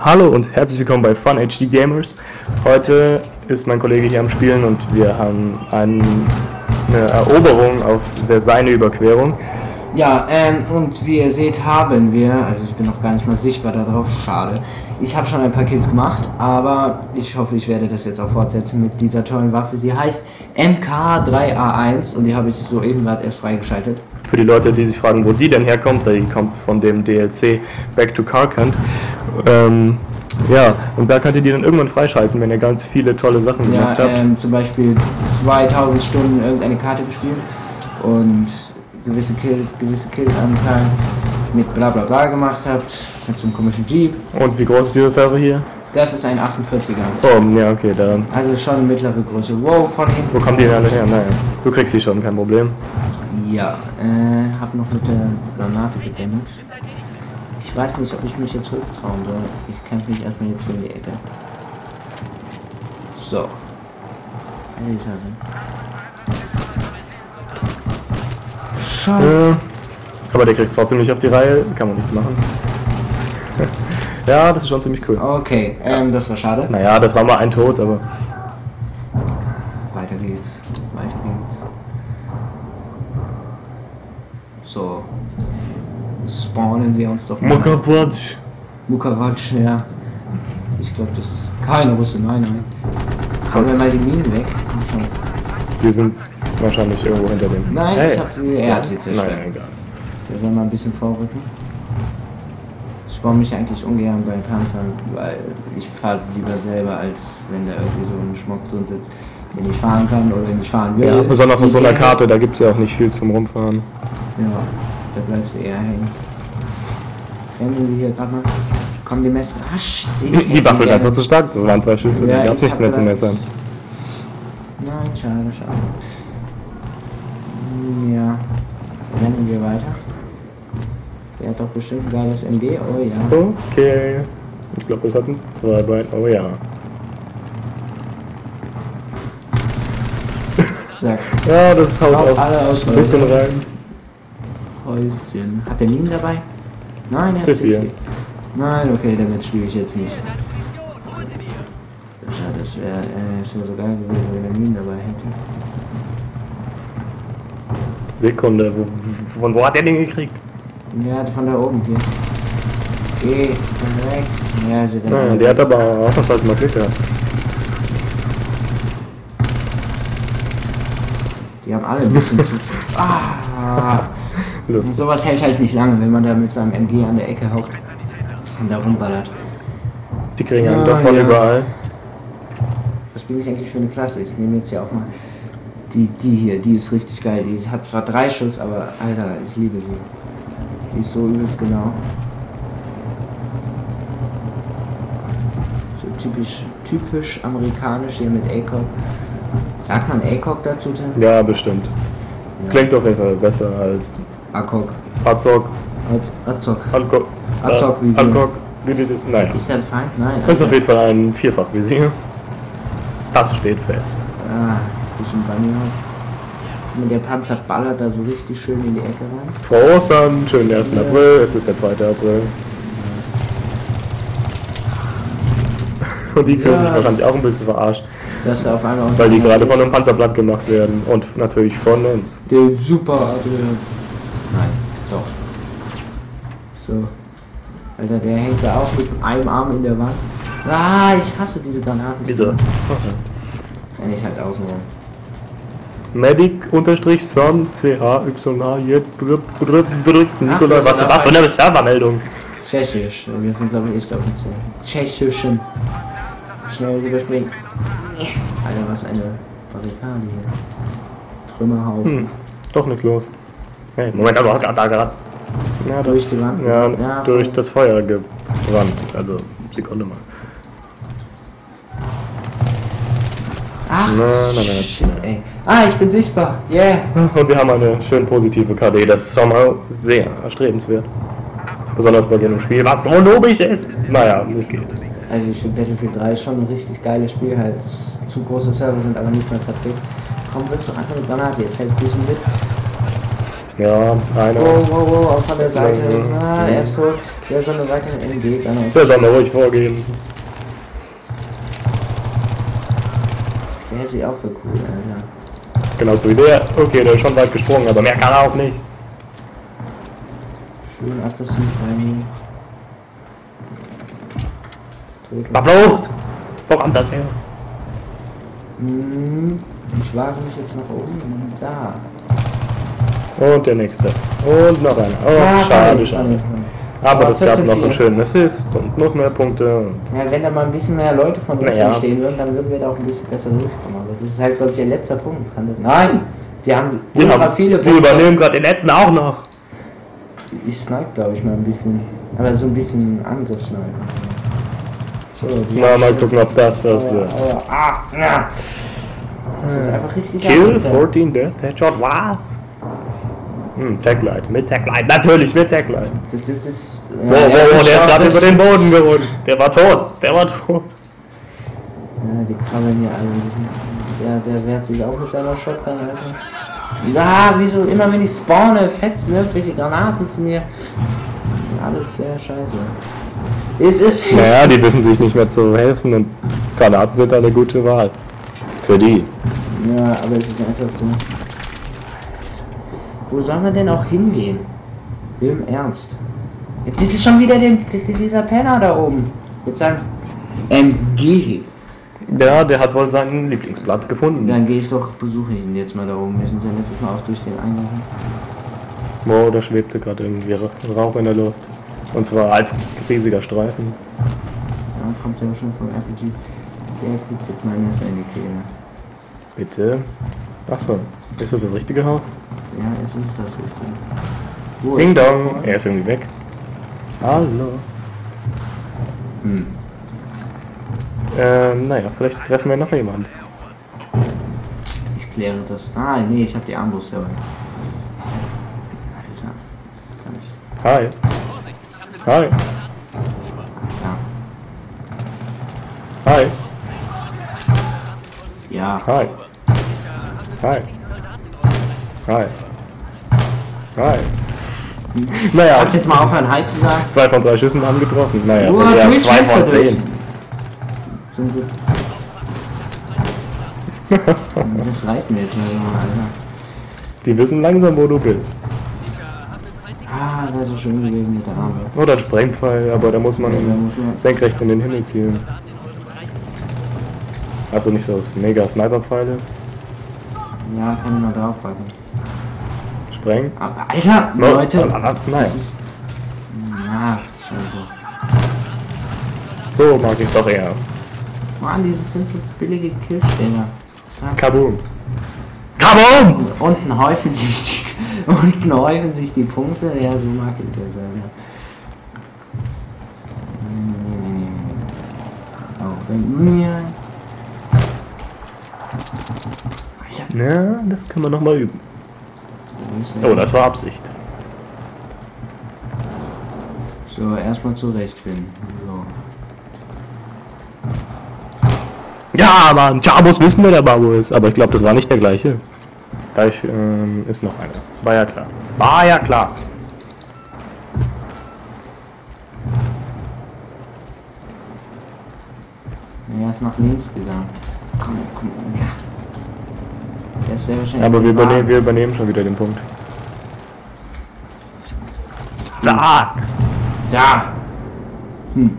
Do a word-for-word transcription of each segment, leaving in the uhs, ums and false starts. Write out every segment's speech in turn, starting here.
Hallo und herzlich willkommen bei Fun H D Gamers. Heute ist mein Kollege hier am Spielen und wir haben ein, eine Eroberung auf der Seine-Überquerung. Ja, ähm, und wie ihr seht haben wir, also ich bin noch gar nicht mal sichtbar darauf, schade. Ich habe schon ein paar Kills gemacht, aber ich hoffe, ich werde das jetzt auch fortsetzen mit dieser tollen Waffe. Sie heißt M K drei A eins und die habe ich soeben gerade erst freigeschaltet. Für die Leute, die sich fragen, wo die denn herkommt, die kommt von dem D L C Back to Karkand. Ähm, ja, und da könnt ihr die dann irgendwann freischalten, wenn ihr ganz viele tolle Sachen ja, gemacht habt. Ähm, zum Beispiel zweitausend Stunden irgendeine Karte gespielt und gewisse Kill, gewisse Killanzahlen mit bla bla bla gemacht habt, mit so einem komischen Jeep. Und wie groß ist dieser Server hier? Das ist ein achtundvierziger. Oh, ja, okay, da. Also schon mittlere Größe. Wow, von hinten. Wo kommen die denn alle her? Naja, du kriegst die schon, kein Problem. Ja, äh, hab noch mit der Granate gedämmert. Ich weiß nicht, ob ich mich jetzt hochtrauen soll. Ich kämpfe mich erstmal jetzt in die Ecke. So. Alter. Äh, aber der kriegt trotzdem nicht auf die Reihe, kann man nichts machen. Ja, das ist schon ziemlich cool. Okay, ähm, das war schade. Naja, das war mal ein Tod, aber... Weiter geht's, weiter geht's. So. Spawnen wir uns doch mal. Mukawatsch. Mukawatsch, ja. Ich glaube, das ist keine Russe, nein, nein. Haben wir mal die Minen weg. Komm schon. Wir sind wahrscheinlich irgendwo hinter dem. Nein, hey. ich hab sie, er hat sie zerstört. Nein, egal. Wir sollen mal ein bisschen vorrücken. Ich baue mich eigentlich ungern bei Panzern, weil ich fahre sie lieber selber, als wenn da irgendwie so ein Schmuck drin sitzt, den ich fahren kann oder den ich fahren will. Ja, besonders auf so einer Karte, da gibt es ja auch nicht viel zum Rumfahren. Ja, da bleibst du eher hängen. Rennen wir hier gerade mal. Kommen die Messer. Ah, shit, Die, die Waffe ist einfach zu stark, das waren zwei Schüsse, ja, da gab nichts mehr zu messern. Nein, schade, schade. Ja, rennen wir weiter. Der hat doch bestimmt ein geiles M G, oh ja. Okay. Ich glaube, es hatten zwei Beine, oh ja. Zack. Ja, das haut Haut auch alle aus ein bisschen rein. Häuschen. Hat der Minen dabei? Nein, er hat C vier. C vier. Nein, okay, damit spiele ich jetzt nicht. Ja, das wäre äh, wär so geil gewesen, wenn er Minen dabei hätte. Sekunde, wo, von wo hat der den gekriegt? Ja, von da oben hier. Geh, weg. Ja, sie Naja, der hat aber ausnahmsweise mal Glück gehabt. Die haben alle ein bisschen zu. Ah! Lustig. Sowas hält halt nicht lange, wenn man da mit seinem M G an der Ecke hockt und da rumballert. Die kriegen einen Ja, doch von ja. überall. Was bin ich eigentlich für eine Klasse? Ich nehme jetzt ja auch mal die, die hier, die ist richtig geil. Die hat zwar drei Schuss, aber Alter, ich liebe sie. Die ist so übelst genau. So typisch, typisch amerikanisch hier mit A C O G. Sagt man A C O G dazu, Tim? Ja, bestimmt. Ja. Klingt auf jeden Fall besser als A C O G. Azog. Azog. Alko. Azog-Visier. Alkog. Naja. Ist der ein Feind? Nein. Das ist auf Alter. jeden Fall ein Vierfachvisier. Das steht fest. Ah, bisschen Bunny halt. Und der Panzer ballert da so richtig schön in die Ecke rein. Frohe Ostern, schönen ersten Ja. April, es ist der zweite April. Und die fühlen Ja. sich wahrscheinlich auch ein bisschen verarscht, Dass er auf einmal unter weil die mir gerade ist. von einem Panzer gemacht werden und natürlich von uns. Der super Adrian. Nein, so. So. Alter, der hängt da auch mit einem Arm in der Wand. Ah, ich hasse diese Granaten. Wieso? Kann ich halt außenrum. Medic-Son, C H Y A J Nikolai. Ach, Was ist das für eine Servermeldung? Tschechisch. Wir sind, glaube ich, echt offiziell. Tschechischen. Schnell überspringen. Alter, was eine Barrikade hier. Trümmerhaufen. Hm, doch nichts los. Hey, Moment, also hast du da gerade. Ja, das, Durchgerannt? ja, Ja, durch voll. das Feuer gebrannt. Also, Sekunde mal. Ach, Nein, nein, nein, shit, nein. ey. Ah, ich bin sichtbar. Yeah. Und wir haben eine schön positive K D. Das ist schon mal sehr erstrebenswert. Besonders bei so einem Spiel, was so logisch ist. Naja, es geht. Also ich finde Battlefield drei ist schon ein richtig geiles Spiel. Halt zu große Server sind aber nicht mehr vertreten. Komm, wirf doch einfach eine Granate. Jetzt hält Füßen mit. Ja, einer. Wow, wow, wow, auch von der Seite. Mhm. Ah, er ist tot. Der soll nur weiter in M G dann auch. Der soll mal ruhig vorgehen. Der hält sich auch für cool, Alter. Genauso wie der. Okay, der ist schon weit gesprungen, aber mehr kann er auch nicht. Schön aggressiv rein. Verflucht! Wo kommt das her? Hm, ich wage mich jetzt nach oben. Da. Und der nächste. Und noch einer. Oh, Ja, schade, schade. schade. Aber das gab noch einen schönen Assist und noch mehr Punkte. Ja, wenn da mal ein bisschen mehr Leute von uns Naja. stehen würden, dann würden wir da auch ein bisschen besser durchkommen. Aber das ist halt, glaube ich, der letzte Punkt. Kann das Nein! Die haben Die, ultra haben, viele die Punkte. übernehmen gerade den letzten auch noch. Ich snipe, glaube ich, mal ein bisschen. Aber so ein bisschen Angriffssnipe. So, die Na, haben mal schon- gucken, ob das was Aua, wird. aua, ah, ja. Das ist einfach richtig Kill, abgezogen. vierzehn Death, Headshot, was? Hm, Taglight, mit Taglight, natürlich mit Taglight. Das, das ist. Wow, wow, wow, der ist gerade über den Boden gerutscht. Der war tot, der war tot. Ja, die krabbeln hier alle. Der, der wehrt sich auch mit seiner Shotgun, Alter. Ja, wieso immer wenn ich spawne, fetzen irgendwelche Granaten zu mir. Alles sehr scheiße. Es ist. Naja, die wissen sich nicht mehr zu helfen und Granaten sind eine gute Wahl. Für die. Ja, aber es ist einfach so. Wo sollen wir denn auch hingehen? Im Ernst. Das ist schon wieder der, der, dieser Penner da oben. Mit seinem M G. Ja, der hat wohl seinen Lieblingsplatz gefunden. Dann gehe ich doch, besuche ihn jetzt mal da oben. Wir sind ja letztes Mal auch durch den Eingang. Wow, da schwebte gerade irgendwie Rauch in der Luft. Und zwar als riesiger Streifen. Ja, kommt ja schon vom R P G. Der kriegt jetzt mein Messer in die Kehle. Bitte. Achso, ist das das richtige Haus? Ja, es ist das richtig. Wo Ding ist der dong, vorne? er ist irgendwie weg. Hallo. Hm. Ähm, naja, vielleicht treffen wir noch jemand. Ich kläre das. Ah, nee, ich habe die Armbrust dabei. Alter. Kann ich. Hi. Hi. Ja. Hi. Ja. Hi. Hi. Hi. Hi. Naja, Kannst jetzt mal aufhören, Hi zu sagen? zwei von drei Schüssen haben getroffen. Naja, Nur aber wir haben durchs zwei Fenster von zehn. Zum Glück. Das reicht mir jetzt mal, Alter. Die wissen langsam, wo du bist. Ah, das ist so schön gewesen mit der Arme. Oder ein Sprengpfeil, aber da muss man Ja, da muss man- senkrecht in den Himmel zielen. Also nicht so das mega Sniperpfeile. Ja, kann ich mal draufpacken. Sprengen. Aber, Alter, No, Leute, ah, ah, nein. das ist... Ja, scheiße. So mag ich es doch eher. Mann, dieses sind so billige Killständer. Kaboom. Kaboom! Unten häufen sich die, unten häufen sich die Punkte. Ja, so mag ich das, Alter. Nee, nee, nee, nee. Auch wenn mir... Alter, Na, das kann man noch mal üben. wo ist der? Oh, das war Absicht. So, erstmal zurechtfinden. So. Ja, Mann, Chabos wissen, wer der Babo ist. Aber ich glaube, das war nicht der gleiche. Gleich ähm, ist noch einer. War ja klar. War ja klar. Er ist nach links gegangen. Komm, komm, ja. Der ist sehr wahrscheinlich. Aber wir im übernehmen, Wagen. wir übernehmen schon wieder den Punkt. Zack! Da! Hm.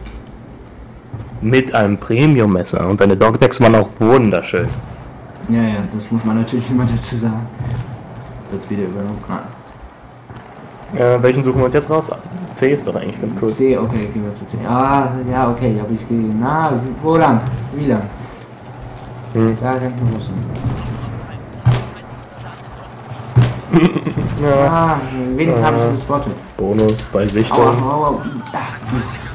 Mit einem Premium-Messer. Und deine Dogtags waren auch wunderschön. Ja, ja, das muss man natürlich immer dazu sagen. Wird wieder übernommen. Ah. Äh, welchen suchen wir uns jetzt raus? C ist doch eigentlich ganz cool. C, okay, gehen wir zu C. Ah, ja, okay, habe ich gegeben. Na, wo lang? Wie lang? Hm. Da rennt ein Russen. Ja. Ah, wen Ja. habe ich gespottet? Bonus bei Aua, Sichtung. aua, aua. Ah.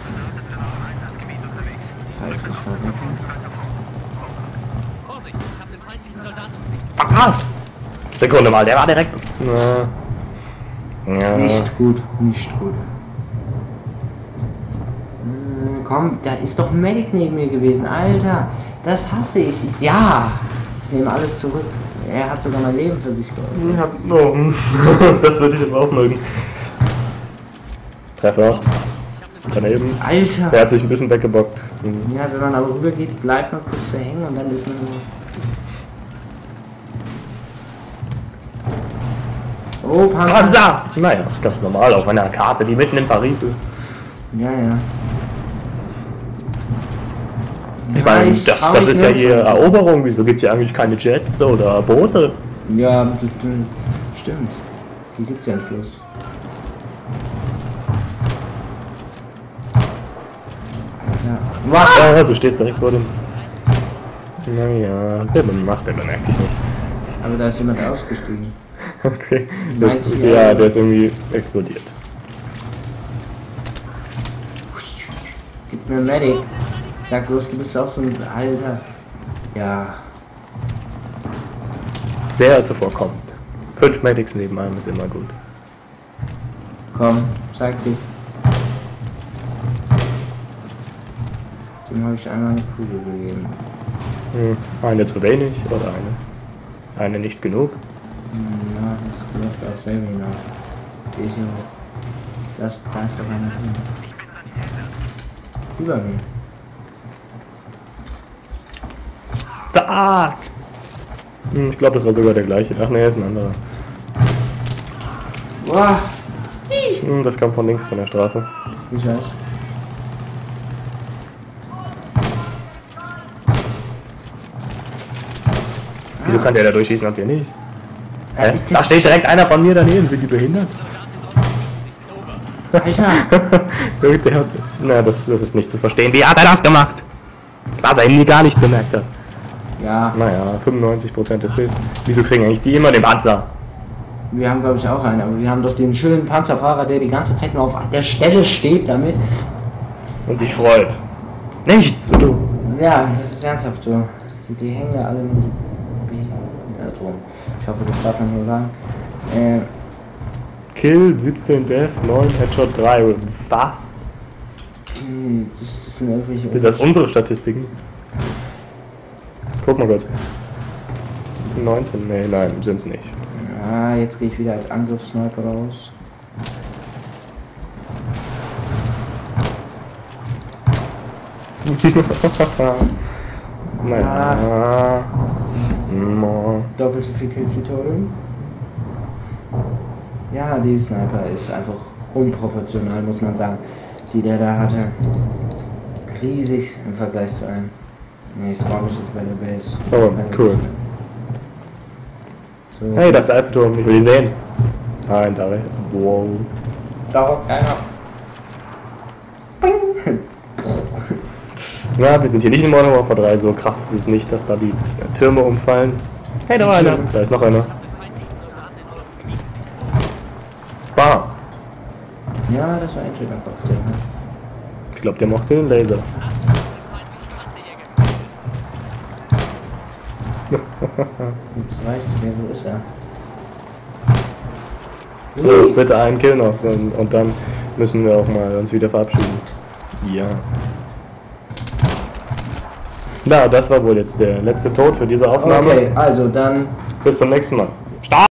Falls ich verrecke. Was? Sekunde mal, der war direkt. Ja. Ja. Nicht gut, nicht gut. Äh, komm, da ist doch ein Medic neben mir gewesen. Alter, das hasse ich. ich. Ja, ich nehme alles zurück. Er hat sogar mein Leben für sich geholfen. Ja, oh, das würde ich aber auch mögen. Treffer. daneben. Alter! Der hat sich ein bisschen weggebockt. Mhm. Ja, wenn man aber rüber geht, bleibt man kurz verhängen und dann ist man nur... Oh, Panzer! Panzer! Naja, ganz normal auf einer Karte, die mitten in Paris ist. Ja, ja. Ich meine, das, das ist ja hier Eroberung. Wieso gibt es ja eigentlich keine Jets oder Boote? Ja, das, stimmt. Hier gibt es ja einen Fluss. Ja. Ah, du stehst direkt vor dem. Naja, der macht er dann eigentlich nicht. Aber da ist jemand ausgestiegen. Okay. Das, ja, der ist irgendwie explodiert. Gib mir Medic. Sag bloß, du bist auch so ein Alter. Ja. Sehr zuvorkommend. Fünf Medics neben einem ist immer gut. Komm, zeig dich. Dem habe ich einmal eine Kugel gegeben. Hm, eine zu wenig oder eine? Eine nicht genug? Ja, das läuft auch selber hinaus. Wieso? Das, da ist doch einer drin. Über mir. Da! Hm, ich glaube, das war sogar der gleiche. Ach ne, ist ein anderer. Boah! Hm, das kam von links von der Straße. Ich weiß. Wieso kann der da durchschießen und wir nicht? Ja, Hä? ist Da das- steht direkt einer von mir daneben, sind die behindert? Alter! der hat, na, das, das ist nicht zu verstehen. Wie hat er das gemacht? Was er ihm gar nicht bemerkt hat. Ja, Naja, fünfundneunzig Prozent Assist. Wieso kriegen eigentlich die immer den Panzer? wir haben glaube ich auch einen, aber wir haben doch den schönen Panzerfahrer, der die ganze Zeit nur auf der Stelle steht damit. Und sich freut. Nichts zu tun. Ja, das ist ernsthaft so. Die, die hängen da alle nur ja, drum. Ich hoffe, das darf man nur sagen. Äh, Kill, siebzehn Death, neun Headshot, drei. Was? das, das sind irgendwelche... Sind das unsere Statistiken? Guck mal kurz. neunzehn? Nee, nein, sind's nicht. Ah, jetzt gehe ich wieder als Angriffssniper raus. Naja. No. Doppelt so viel Kills wie Totem. Ja, die Sniper ist einfach unproportional, muss man sagen. Die der da hatte. Riesig im Vergleich zu einem. Nee, spawn ich jetzt bei der Base. Oh, cool. So. Hey, das ist Eiffelturm, ich will die sehen. Nein, da. Wow. Da hockt keiner. Na, wir sind hier nicht in Modern Warfare drei, so krass ist es nicht, dass da die Türme umfallen. Hey, da war einer. Da ist noch einer. Bam. Ja, das war ein schöner Kopf. Der, ne? Ich glaube, der mochte den Laser. Jetzt reicht's mir, wo ist er? Los, bitte einen Kill noch, so, und dann müssen wir auch mal uns wieder verabschieden. Ja. Na, das war wohl jetzt der letzte Tod für diese Aufnahme. Okay, also dann Bis zum nächsten Mal.